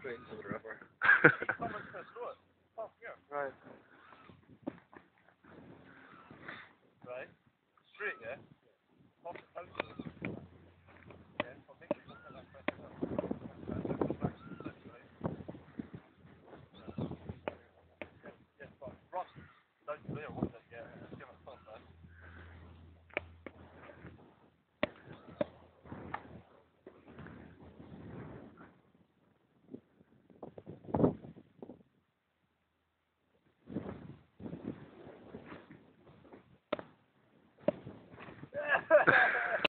straight into the river. Right. Right? Straight, yeah?